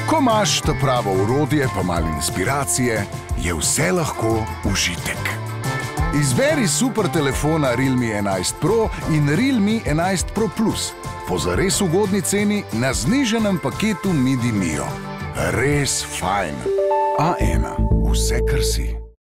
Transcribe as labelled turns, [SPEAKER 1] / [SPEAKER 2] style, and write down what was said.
[SPEAKER 1] Ko imaš ta pravo orodje pa malo inspiracije, je vse lahko užitek. Izberi super telefona Realme 11 Pro in Realme 11 Pro Plus po zares ugodni ceni na znižanem paketu Midi Mio. Res fajn. A1. Vse, kar si.